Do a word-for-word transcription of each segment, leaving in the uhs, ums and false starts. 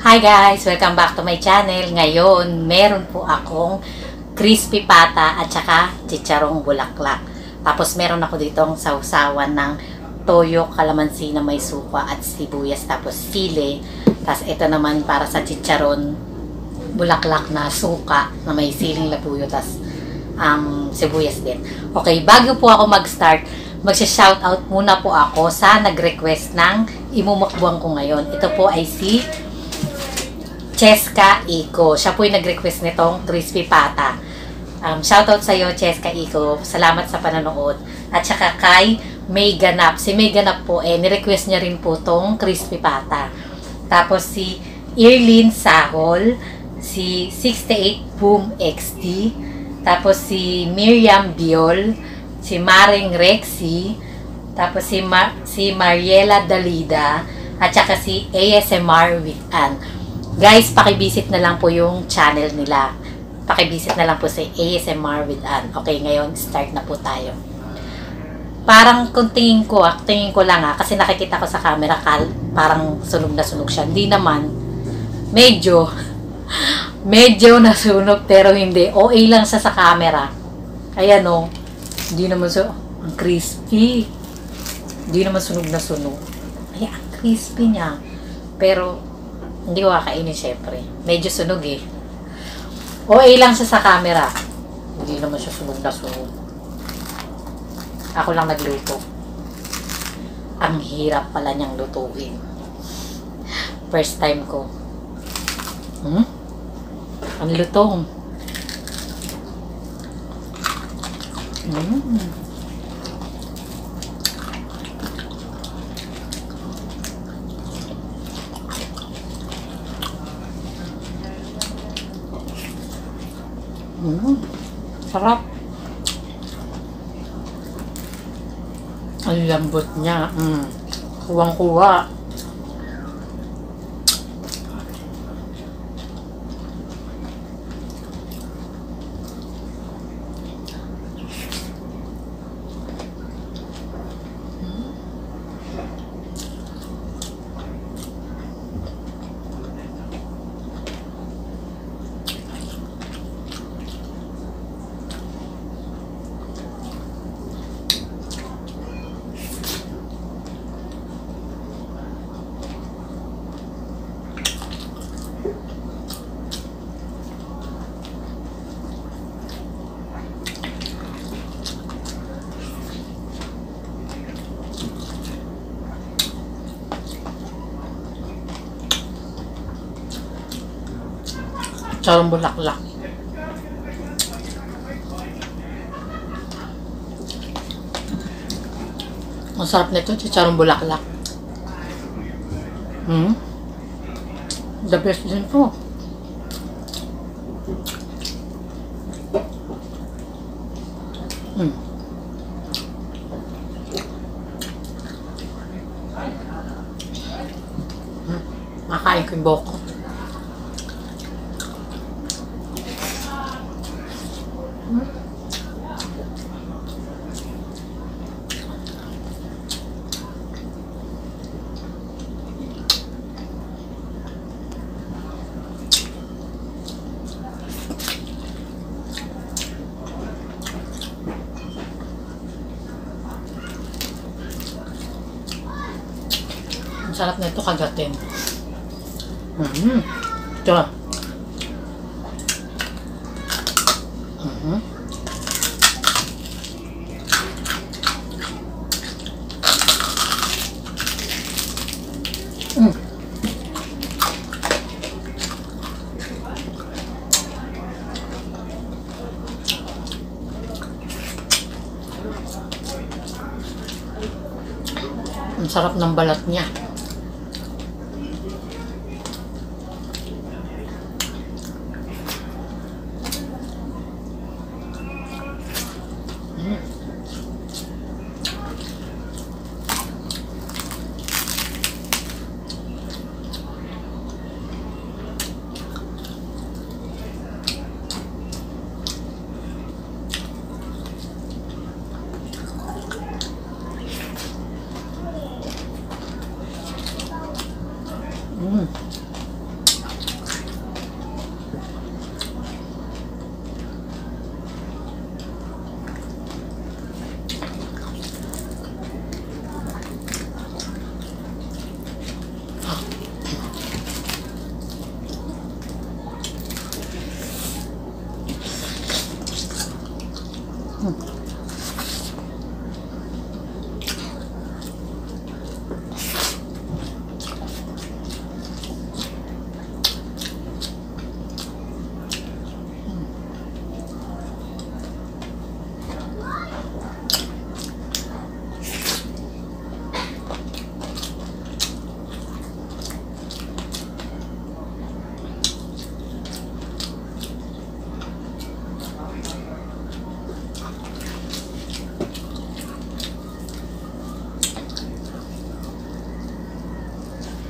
Hi guys! Welcome back to my channel. Ngayon, meron po akong crispy pata at saka chicharong bulaklak. Tapos meron ako ditong sausawan ng toyo, kalamansi na may suka at sibuyas, tapos sili. Tapos ito naman para sa chicharon bulaklak na suka na may siling labuyo, tapos um, sibuyas din. Okay, bago po ako mag-start, magsha-shoutout muna po ako sa nag-request ng imumukbang ko ngayon. Ito po ay si Cheska Iko. Siya po yung nag-request nitong crispy pata. Um, shoutout sa iyo, Cheska Iko. Salamat sa panonood. At saka kay May Ganap. Si May Ganap po, eh, nirequest niya rin po tong crispy pata. Tapos si Irlene Sahol, si sixty-eight Boom X D, tapos si Miriam Biol, si Maring Rexy, tapos si, Ma si Mariela Dalida, at saka si A S M R with Ann. Guys, pakivisit na lang po yung channel nila. Pakivisit na lang po sa A S M R with Ann. Okay, ngayon, start na po tayo. Parang kung tingin ko, ah, tingin ko lang ah, kasi nakikita ko sa camera, kal, parang sunog na sunog siya. Hindi naman. Medyo, medyo nasunog, pero hindi. O A lang siya sa camera. Ayan o. Hindi naman so, ang crispy. Hindi naman sunog na sunog. Ay, ang crispy niya. Pero, hindi ko kakainin syempre. Medyo sunog eh. O A lang siya sa camera. Hindi naman siya sunog na sunog. Ako lang nagluto. Ang hirap pala niyang lutuin. First time ko. Hmm? Ang lutong. Hmm. Mm, sarap. Ang lambot niya. Mm. Kuwang-kuwa. Chicharong bulaklak. Ang sarap nito, chicharong bulaklak. Hmm? The best din to. Hmm. Hmm. Makain ko yung boko. Ang sarap na ito kagatin. Mm-hmm. Ito. Mm-hmm. Mm. Ang sarap ng balat niya.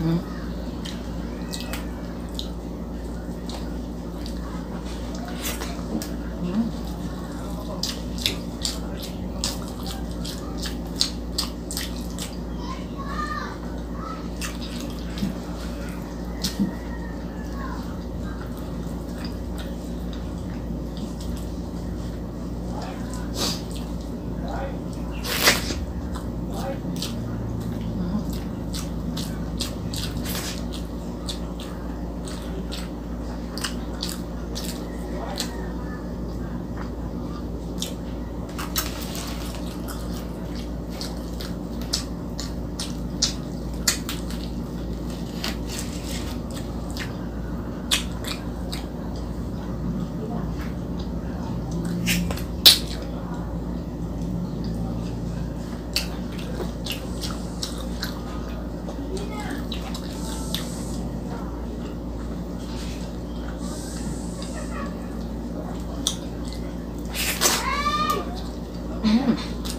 Mm. Mm. Mm.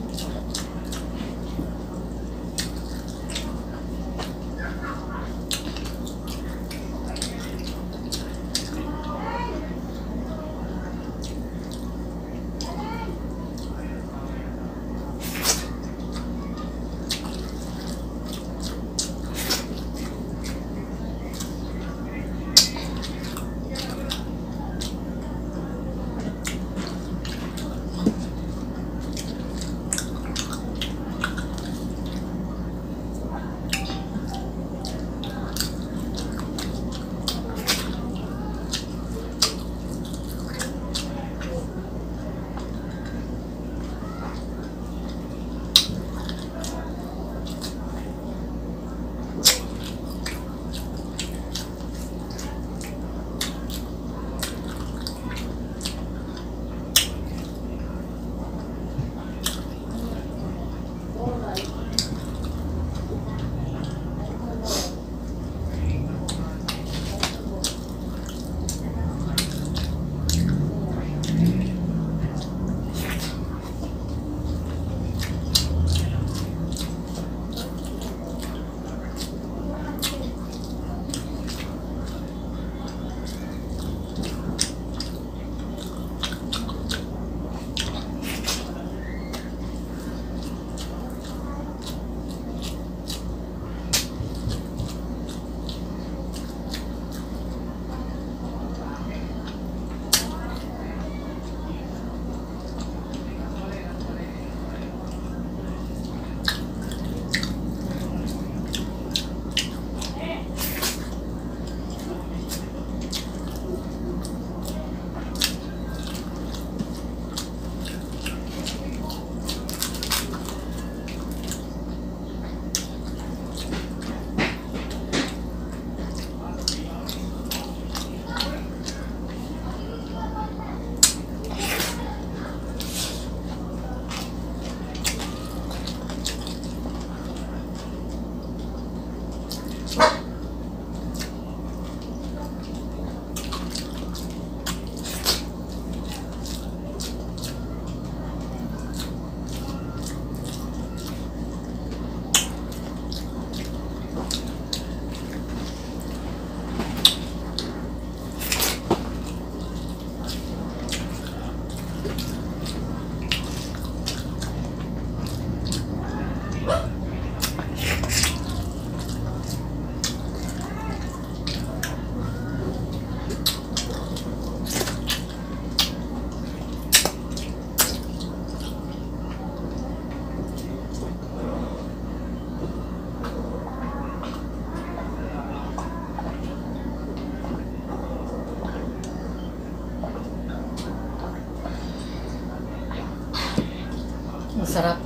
Sarap.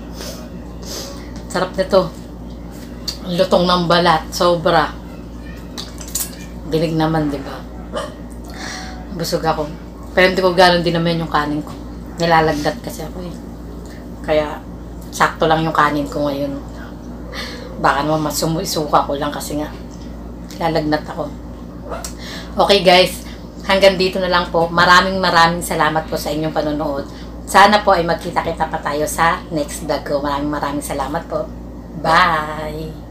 Sarap nito. Ang lutong ng balat. Sobra. Dilig naman, di ba? Busog ako. Pero hindi ko gano'n din naman yung kanin ko. Nilalagdat kasi ako eh. Kaya, sakto lang yung kanin ko ngayon. Baka naman masumuisuka ko lang kasi nga lalagnat ako. Okay guys, hanggang dito na lang po. Maraming maraming salamat po sa inyong panonood. Sana po ay magkita-kita pa tayo sa next vlog ko. Maraming maraming salamat po. Bye!